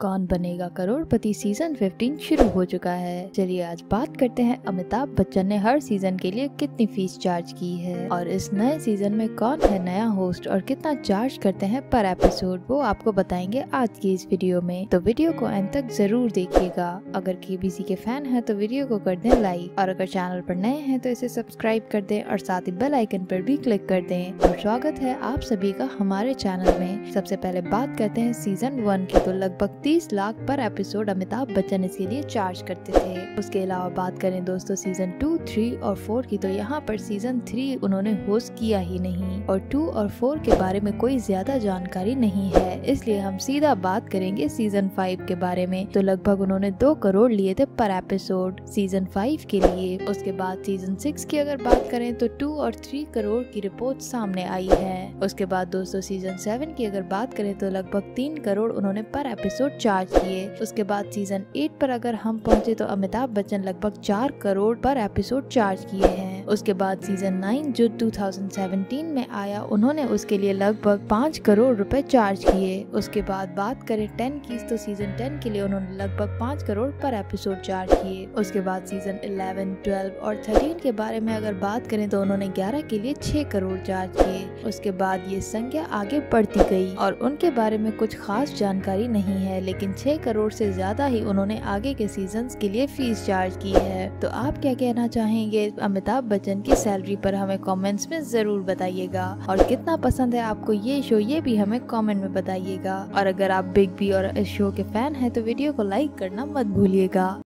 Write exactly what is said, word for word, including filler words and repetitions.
कौन बनेगा करोड़पति सीजन पंद्रह शुरू हो चुका है। चलिए आज बात करते हैं अमिताभ बच्चन ने हर सीजन के लिए कितनी फीस चार्ज की है और इस नए सीजन में कौन है नया होस्ट और कितना चार्ज करते हैं पर एपिसोड, वो आपको बताएंगे आज की इस वीडियो में। तो वीडियो को अंत तक जरूर देखिएगा। अगर केबीसी के फैन हैं तो वीडियो को कर दें लाइक और अगर चैनल पर नए हैं तो इसे सब्सक्राइब कर दें और साथ ही बेल आइकन पर भी क्लिक कर दें। और स्वागत है आप सभी का हमारे चैनल में। सबसे पहले बात करते हैं सीजन वन की। तो लगभग तीस लाख पर एपिसोड अमिताभ बच्चन इसके लिए चार्ज करते थे। उसके अलावा बात करें दोस्तों सीजन टू, थ्री और फोर की, तो यहाँ पर सीजन थ्री उन्होंने होस्ट किया ही नहीं और टू और फोर के बारे में कोई ज्यादा जानकारी नहीं है, इसलिए हम सीधा बात करेंगे सीजन फाइव के बारे में। तो लगभग उन्होंने दो करोड़ लिए थे पर एपिसोड सीजन फाइव के लिए। उसके बाद सीजन सिक्स की अगर बात करें तो टू और थ्री करोड़ की रिपोर्ट सामने आई है। उसके बाद दोस्तों सीजन सेवन की अगर बात करें तो लगभग तीन करोड़ उन्होंने पर एपिसोड चार्ज किए। उसके बाद सीजन एट पर अगर हम पहुंचे तो अमिताभ बच्चन लगभग चार करोड़ पर एपिसोड चार्ज किए हैं। उसके बाद सीजन नाइन जो दो हज़ार सत्रह में आया, उन्होंने उसके लिए लगभग पाँच करोड़ रुपए चार्ज किए। उसके बाद बात करें टेन की, तो सीजन टेन के लिए उन्होंने लगभग पाँच करोड़ पर एपिसोड चार्ज किए। उसके बाद सीजन इलेवन, ट्वेल्व और थर्टीन के बारे में अगर बात करें तो उन्होंने ग्यारह के लिए छह करोड़ चार्ज किए। उसके बाद ये संख्या आगे बढ़ती गई और उनके बारे में कुछ खास जानकारी नहीं है, लेकिन छह करोड़ से ज्यादा ही उन्होंने आगे के सीजन्स के लिए फीस चार्ज की है। तो आप क्या कहना चाहेंगे अमिताभ बच्चन की सैलरी पर, हमें कमेंट्स में जरूर बताइएगा। और कितना पसंद है आपको ये शो, ये भी हमें कमेंट में बताइएगा। और अगर आप बिग बी और इस शो के फैन हैं तो वीडियो को लाइक करना मत भूलिएगा।